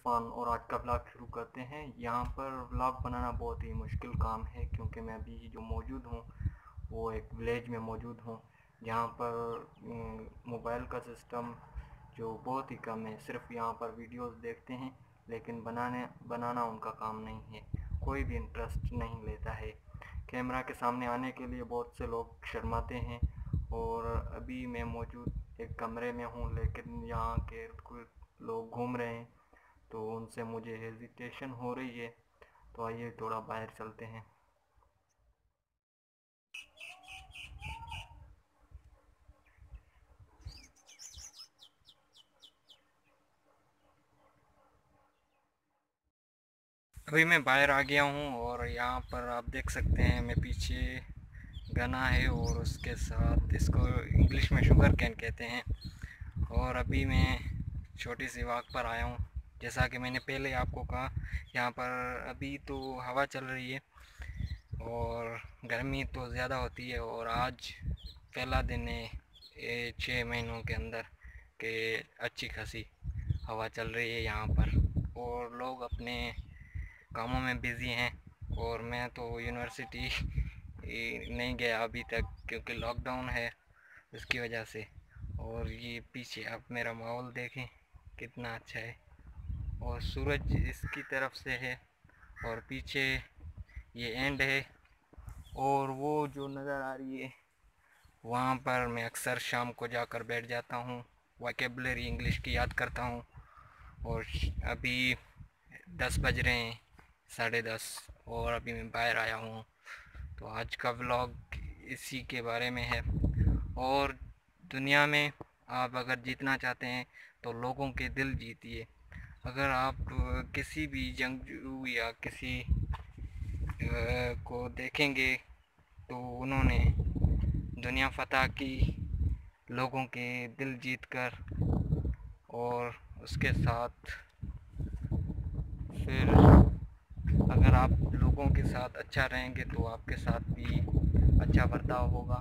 इरफान और आज का व्लॉग शुरू करते हैं। यहाँ पर व्लॉग बनाना बहुत ही मुश्किल काम है क्योंकि मैं अभी जो मौजूद हूँ वो एक विलेज में मौजूद हूँ जहाँ पर मोबाइल का सिस्टम जो बहुत ही कम है। सिर्फ यहाँ पर वीडियोस देखते हैं लेकिन बनाना उनका काम नहीं है। कोई भी इंटरेस्ट नहीं लेता है। कैमरा के सामने आने के लिए बहुत से लोग शर्माते हैं। और अभी मैं मौजूद एक कमरे में हूँ लेकिन यहाँ के कुछ लोग घूम रहे हैं तो उनसे मुझे हेजिटेशन हो रही है। तो आइए थोड़ा बाहर चलते हैं। अभी मैं बाहर आ गया हूँ और यहाँ पर आप देख सकते हैं मैं पीछे गन्ना है और उसके साथ इसको इंग्लिश में शुगर कैन कहते हैं। और अभी मैं छोटी सी वॉक पर आया हूँ। जैसा कि मैंने पहले आपको कहा, यहाँ पर अभी तो हवा चल रही है और गर्मी तो ज़्यादा होती है। और आज पहला दिन है 6 महीनों के अंदर के अच्छी खासी हवा चल रही है यहाँ पर और लोग अपने कामों में बिज़ी हैं। और मैं तो यूनिवर्सिटी नहीं गया अभी तक क्योंकि लॉकडाउन है, उसकी वजह से। और ये पीछे आप मेरा माहौल देखें कितना अच्छा है और सूरज इसकी तरफ से है और पीछे ये एंड है। और वो जो नज़र आ रही है वहाँ पर मैं अक्सर शाम को जाकर बैठ जाता हूँ, वोकैबुलरी इंग्लिश की याद करता हूँ। और अभी 10 बज रहे हैं, 10:30, और अभी मैं बाहर आया हूँ। तो आज का व्लॉग इसी के बारे में है। और दुनिया में आप अगर जीतना चाहते हैं तो लोगों के दिल जीतिए। अगर आप किसी भी जंगजू या किसी को देखेंगे तो उन्होंने दुनिया फतह की लोगों के दिल जीत कर। और उसके साथ फिर अगर आप लोगों के साथ अच्छा रहेंगे तो आपके साथ भी अच्छा बर्ताव होगा।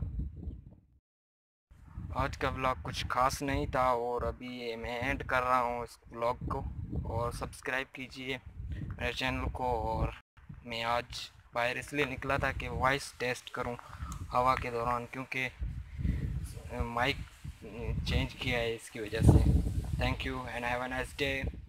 आज का व्लॉग कुछ खास नहीं था और अभी ये मैं एंड कर रहा हूँ इस व्लॉग को। और सब्सक्राइब कीजिए मेरे चैनल को। और मैं आज बाहर इसलिए निकला था कि वॉइस टेस्ट करूँ हवा के दौरान, क्योंकि माइक चेंज किया है इसकी वजह से। Thank you and have a nice day.